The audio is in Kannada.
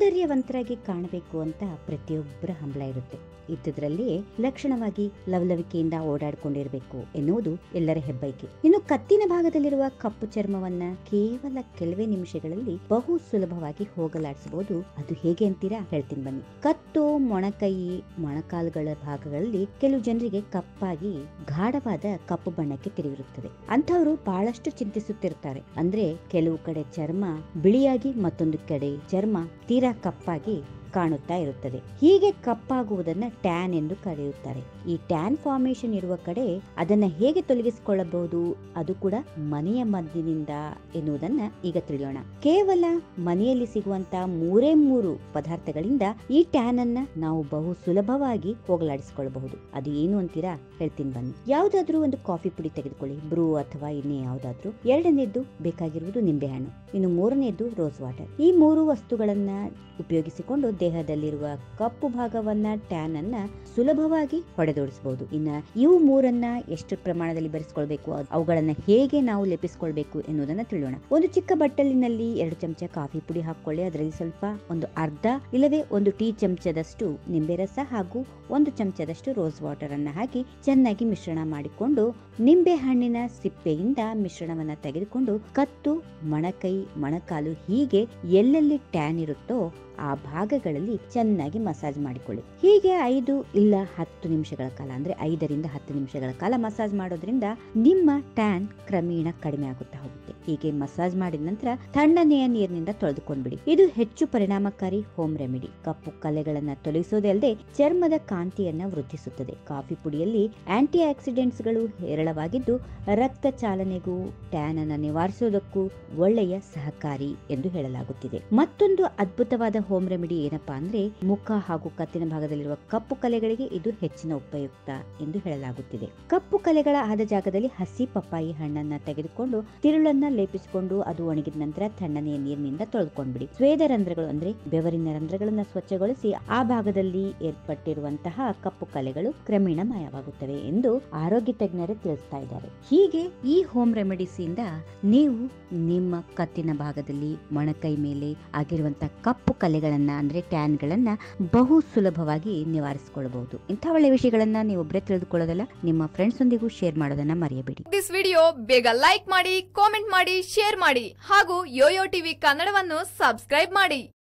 ಸೌಂದರ್ಯವಂತರಾಗಿ ಕಾಣಬೇಕು ಅಂತ ಪ್ರತಿಯೊಬ್ಬರ ಹಂಬಲ ಇರುತ್ತೆ. ಇದ್ದದ್ರಲ್ಲಿ ಲಕ್ಷಣವಾಗಿ ಲವಲವಿಕೆಯಿಂದ ಓಡಾಡಿಕೊಂಡಿರಬೇಕು ಎನ್ನುವುದು ಎಲ್ಲರ ಹೆಬ್ಬಯಕೆ. ಇನ್ನು ಕತ್ತಿನ ಭಾಗದಲ್ಲಿರುವ ಕಪ್ಪು ಚರ್ಮವನ್ನ ಕೇವಲ ಕೆಲವೇ ನಿಮಿಷಗಳಲ್ಲಿ ಬಹು ಸುಲಭವಾಗಿ ಹೋಗಲಾಡಿಸಬಹುದು. ಅದು ಹೇಗೆ ಅಂತೀರಾ? ಹೇಳ್ತೀನಿ ಬನ್ನಿ. ಕತ್ತು, ಮೊಣಕೈ, ಮೊಣಕಾಲುಗಳ ಭಾಗಗಳಲ್ಲಿ ಕೆಲವು ಜನರಿಗೆ ಕಪ್ಪಾಗಿ ಗಾಢವಾದ ಕಪ್ಪು ಬಣ್ಣಕ್ಕೆ ತಿರುಗಿರುತ್ತದೆ. ಅಂಥವರು ಬಹಳಷ್ಟು ಚಿಂತಿಸುತ್ತಿರುತ್ತಾರೆ. ಅಂದ್ರೆ ಕೆಲವು ಕಡೆ ಚರ್ಮ ಬಿಳಿಯಾಗಿ ಮತ್ತೊಂದು ಕಡೆ ಚರ್ಮ ತೀರಾ ಕಪ್ಪಾಗಿ ಕಾಣುತ್ತಾ ಇರುತ್ತದೆ. ಹೀಗೆ ಕಪ್ಪಾಗುವುದನ್ನ ಟ್ಯಾನ್ ಎಂದು ಕರೆಯುತ್ತಾರೆ. ಈ ಟ್ಯಾನ್ ಫಾರ್ಮೇಶನ್ ಇರುವ ಕಡೆ ಅದನ್ನ ಹೇಗೆ ತೊಲಗಿಸಿಕೊಳ್ಳಬಹುದು, ಅದು ಕೂಡ ಮನೆಯ ಮದ್ದಿನಿಂದ ಎನ್ನುವುದನ್ನ ಈಗ ತಿಳಿಯೋಣ. ಕೇವಲ ಮನೆಯಲ್ಲಿ ಸಿಗುವಂತ ಮೂರೇ ಪದಾರ್ಥಗಳಿಂದ ಈ ಟ್ಯಾನ್ ಅನ್ನ ನಾವು ಬಹು ಸುಲಭವಾಗಿ ಹೋಗಲಾಡಿಸಿಕೊಳ್ಳಬಹುದು. ಅದು ಏನು ಅಂತೀರಾ? ಹೇಳ್ತೀನಿ ಬನ್ನಿ. ಯಾವ್ದಾದ್ರೂ ಒಂದು ಕಾಫಿ ಪುಡಿ ತೆಗೆದುಕೊಳ್ಳಿ, ಬ್ರೂ ಅಥವಾ ಇನ್ನೇ ಯಾವ್ದಾದ್ರು. ಎರಡನೇದ್ದು ಬೇಕಾಗಿರುವುದು ನಿಂಬೆಹಣ್ಣು, ಇನ್ನು ಮೂರನೇದ್ದು ರೋಸ್ ವಾಟರ್. ಈ ಮೂರು ವಸ್ತುಗಳನ್ನ ಉಪಯೋಗಿಸಿಕೊಂಡು ದೇಹದಲ್ಲಿರುವ ಕಪ್ಪು ಭಾಗವನ್ನ, ಟ್ಯಾನ್ ಅನ್ನ ಸುಲಭವಾಗಿ ಹೊಡೆದೋಡಿಸಬಹುದು. ಇನ್ನ ಇವು ಮೂರನ್ನ ಎಷ್ಟು ಪ್ರಮಾಣದಲ್ಲಿ ಬೆರೆಸ್ಕೊಳ್ಬೇಕು, ಅವುಗಳನ್ನ ಹೇಗೆ ನಾವು ಲೆಪಿಸಿಕೊಳ್ಬೇಕು ಎನ್ನುವುದನ್ನ ತಿಳಿಯೋಣ. ಒಂದು ಚಿಕ್ಕ ಬಟ್ಟಲಿನಲ್ಲಿ 2 ಚಮಚ ಕಾಫಿ ಪುಡಿ ಹಾಕೊಳ್ಳಿ. ಅದರಲ್ಲಿ ಸ್ವಲ್ಪ ಒಂದು ಅರ್ಧ ಇಲ್ಲವೇ 1 ಟೀ ಚಮಚದಷ್ಟು ನಿಂಬೆ ರಸ ಹಾಗೂ 1 ಚಮಚದಷ್ಟು ರೋಸ್ ವಾಟರ್ ಅನ್ನ ಹಾಕಿ ಚೆನ್ನಾಗಿ ಮಿಶ್ರಣ ಮಾಡಿಕೊಂಡು ನಿಂಬೆ ಹಣ್ಣಿನ ಸಿಪ್ಪೆಯಿಂದ ಮಿಶ್ರಣವನ್ನ ತೆಗೆದುಕೊಂಡು ಕತ್ತು, ಮೊಣಕೈ, ಮೊಣಕಾಲು ಹೀಗೆ ಎಲ್ಲೆಲ್ಲಿ ಟ್ಯಾನ್ ಇರುತ್ತೋ ಆ ಭಾಗಗಳಲ್ಲಿ ಚೆನ್ನಾಗಿ ಮಸಾಜ್ ಮಾಡಿಕೊಳ್ಳಿ. ಹೀಗೆ 5 ಇಲ್ಲ 10 ನಿಮಿಷಗಳ ಕಾಲ, ಅಂದ್ರೆ 5 ರಿಂದ 10 ನಿಮಿಷಗಳ ಕಾಲ ಮಸಾಜ್ ಮಾಡೋದ್ರಿಂದ ನಿಮ್ಮ ಟ್ಯಾನ್ ಕ್ರಮೇಣ ಕಡಿಮೆ ಆಗುತ್ತಾ ಹೋಗುತ್ತೆ. ಹೀಗೆ ಮಸಾಜ್ ಮಾಡಿದ ನಂತರ ತಣ್ಣನೆಯ ನೀರಿನಿಂದ ತೊಳೆದುಕೊಂಡ್ಬಿಡಿ. ಇದು ಹೆಚ್ಚು ಪರಿಣಾಮಕಾರಿ ಹೋಮ್ ರೆಮಿಡಿ. ಕಪ್ಪು ಕಲೆಗಳನ್ನ ತೊಲಗಿಸೋದೇ ಅಲ್ಲದೆ ಚರ್ಮದ ಕಾಂತಿಯನ್ನ ವೃದ್ಧಿಸುತ್ತದೆ. ಕಾಫಿ ಪುಡಿಯಲ್ಲಿ ಆಂಟಿ ಆಕ್ಸಿಡೆಂಟ್ಸ್ ಗಳು ಹೇರಳವಾಗಿದ್ದು ರಕ್ತ ಚಾಲನೆಗೂ ಟ್ಯಾನ್ ಅನ್ನ ನಿವಾರಿಸುವುದಕ್ಕೂ ಒಳ್ಳೆಯ ಸಹಕಾರಿ ಎಂದು ಹೇಳಲಾಗುತ್ತಿದೆ. ಮತ್ತೊಂದು ಅದ್ಭುತವಾದ ಹೋಮ್ ರೆಮಿಡಿ ಏನಪ್ಪಾ ಅಂದ್ರೆ ಮುಖ ಹಾಗೂ ಕತ್ತಿನ ಭಾಗದಲ್ಲಿರುವ ಕಪ್ಪು ಕಲೆಗಳಿಗೆ ಇದು ಹೆಚ್ಚಿನ ಉಪಯುಕ್ತ ಎಂದು ಹೇಳಲಾಗುತ್ತಿದೆ. ಕಪ್ಪು ಕಲೆಗಳ ಆದ ಜಾಗದಲ್ಲಿ ಹಸಿ ಪಪ್ಪಾಯಿ ಹಣ್ಣನ್ನ ತೆಗೆದುಕೊಂಡು ತಿರುಳನ್ನ ಲೇಪಿಸಿಕೊಂಡು ಅದು ಒಣಗಿದ ನಂತರ ತಣ್ಣನೆಯ ನೀರಿನಿಂದ ತೊಳೆದುಕೊಂಡ್ಬಿಡಿ. ಸ್ವೇದ ರಂಧ್ರಗಳು ಅಂದ್ರೆ ಬೆವರಿನ ರಂಧ್ರಗಳನ್ನ ಸ್ವಚ್ಛಗೊಳಿಸಿ ಆ ಭಾಗದಲ್ಲಿ ಏರ್ಪಟ್ಟಿರುವಂತಹ ಕಪ್ಪು ಕಲೆಗಳು ಕ್ರಮೇಣ ಮಾಯವಾಗುತ್ತವೆ ಎಂದು ಆರೋಗ್ಯ ತಜ್ಞರು ತಿಳಿಸ್ತಾ ಇದ್ದಾರೆ. ಹೀಗೆ ಈ ಹೋಮ್ ರೆಮಿಡೀಸ್ ಇಂದ ನೀವು ನಿಮ್ಮ ಕತ್ತಿನ ಭಾಗದಲ್ಲಿ, ಮೊಣಕೈ ಮೇಲೆ ಆಗಿರುವಂತಹ ಕಪ್ಪು ಕಲೆಗಳನ್ನ ಅಂದ್ರೆ ಟ್ಯಾನ್ ಗಳನ್ನ ಬಹು ಸುಲಭವಾಗಿ ನಿವಾರಿಸಿಕೊಳ್ಳಬಹುದು. ಇಂಥ ಒಳ್ಳೆ ವಿಷಯಗಳನ್ನ ನೀವು ಒಬ್ಬರೇ ತಿಳಿದುಕೊಳ್ಳೋದಲ್ಲ, ನಿಮ್ಮ ಫ್ರೆಂಡ್ಸ್ ಒಂದಿಗೂ ಶೇರ್ ಮಾಡೋದನ್ನ ಮರೆಯಬೇಡಿ. ದಿಸ್ ವಿಡಿಯೋ ಬೇಗ ಲೈಕ್ ಮಾಡಿ, ಕಾಮೆಂಟ್ ಮಾಡಿ, ಶೇರ್ ಮಾಡಿ ಹಾಗೂ ಯೋಯೋ ಟಿವಿ ಕನ್ನಡವನ್ನು ಸಬ್ಸ್ಕ್ರೈಬ್ ಮಾಡಿ.